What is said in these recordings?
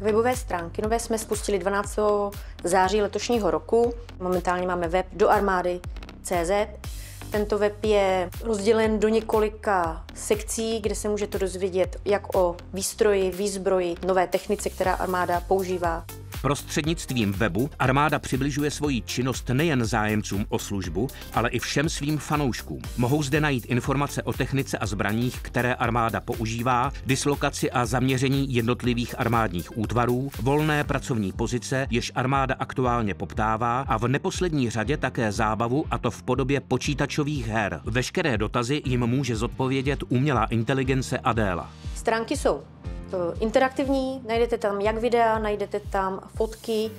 webové stránky. Nové jsme spustili 12. září letošního roku. Momentálně máme web doarmády.cz. Tento web je rozdělen do několika sekcí, kde se můžete dozvědět jak o výstroji, výzbroji, nové technice, která armáda používá. Prostřednictvím webu armáda přibližuje svoji činnost nejen zájemcům o službu, ale i všem svým fanouškům. Mohou zde najít informace o technice a zbraních, které armáda používá, dislokaci a zaměření jednotlivých armádních útvarů, volné pracovní pozice, jež armáda aktuálně poptává, a v neposlední řadě také zábavu, a to v podobě počítačových her. Veškeré dotazy jim může zodpovědět umělá inteligence Adéla. Stránky jsou interaktivní, najdete tam jak videa, najdete tam fotky.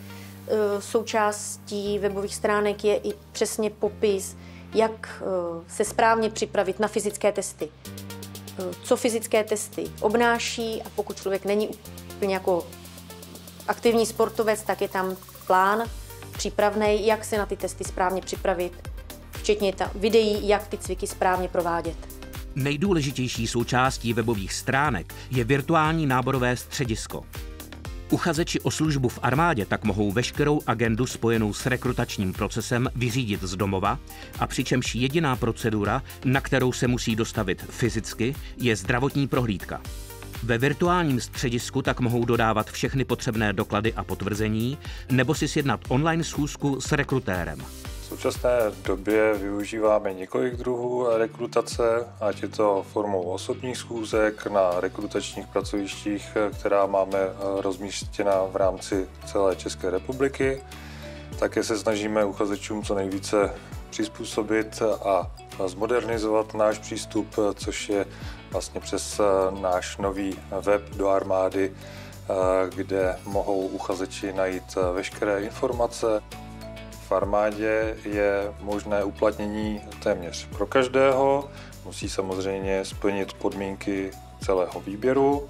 Součástí webových stránek je i přesně popis, jak se správně připravit na fyzické testy. Co fyzické testy obnáší, a pokud člověk není úplně jako aktivní sportovec, tak je tam plán přípravný, jak se na ty testy správně připravit, včetně videí, jak ty cviky správně provádět. Nejdůležitější součástí webových stránek je virtuální náborové středisko. Uchazeči o službu v armádě tak mohou veškerou agendu spojenou s rekrutačním procesem vyřídit z domova, a přičemž jediná procedura, na kterou se musí dostavit fyzicky, je zdravotní prohlídka. Ve virtuálním středisku tak mohou dodávat všechny potřebné doklady a potvrzení nebo si sjednat online schůzku s rekrutérem. V současné době využíváme několik druhů rekrutace, ať je to formou osobních schůzek na rekrutačních pracovištích, která máme rozmístěna v rámci celé České republiky. Také se snažíme uchazečům co nejvíce přizpůsobit a zmodernizovat náš přístup, což je vlastně přes náš nový web do armády, kde mohou uchazeči najít veškeré informace. V armádě je možné uplatnění téměř pro každého, musí samozřejmě splnit podmínky celého výběru.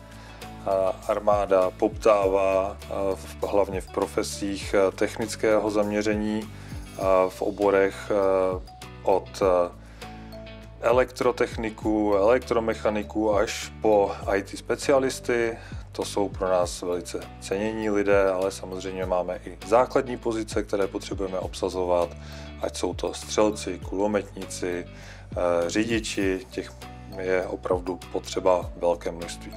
Armáda poptává hlavně v profesích technického zaměření, v oborech od elektrotechniků, elektromechaniků až po IT specialisty. To jsou pro nás velice cenění lidé, ale samozřejmě máme i základní pozice, které potřebujeme obsazovat, ať jsou to střelci, kulometníci, řidiči, těch je opravdu potřeba velké množství.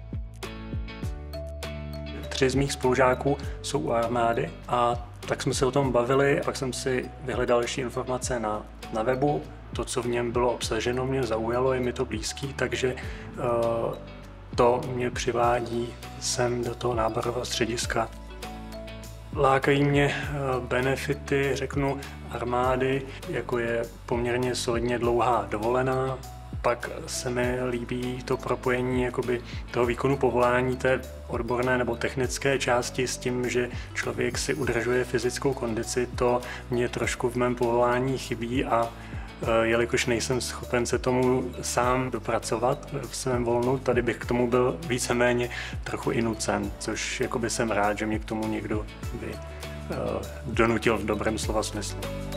3 z mých spolužáků jsou u armády a tak jsme se o tom bavili, pak jsem si vyhledal další informace na webu. To, co v něm bylo obsaženo, mě zaujalo, je mi to blízký, takže to mě přivádí sem do toho náborového střediska. Lákají mě benefity, řeknu, armády, jako je poměrně solidně dlouhá dovolená. Pak se mi líbí to propojení jakoby toho výkonu povolání, té odborné nebo technické části s tím, že člověk si udržuje fyzickou kondici. To mě trošku v mém povolání chybí a jelikož nejsem schopen se tomu sám dopracovat v svém volnu, tady bych k tomu byl víceméně trochu i nucen, což jakoby jsem rád, že mě k tomu někdo by donutil v dobrém slova smyslu.